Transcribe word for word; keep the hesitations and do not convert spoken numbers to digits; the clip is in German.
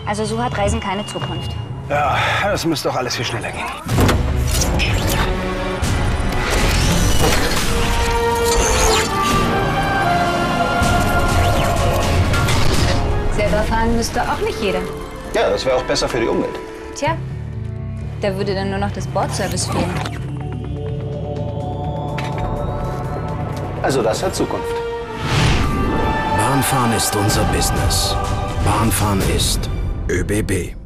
Also so hat Reisen keine Zukunft. Ja, das müsste doch alles viel schneller gehen. Selber fahren müsste auch nicht jeder. Ja, das wäre auch besser für die Umwelt. Tja, da würde dann nur noch das Bordservice fehlen. Also das hat Zukunft. Bahnfahren ist unser Business. Bahnfahren ist ÖBB.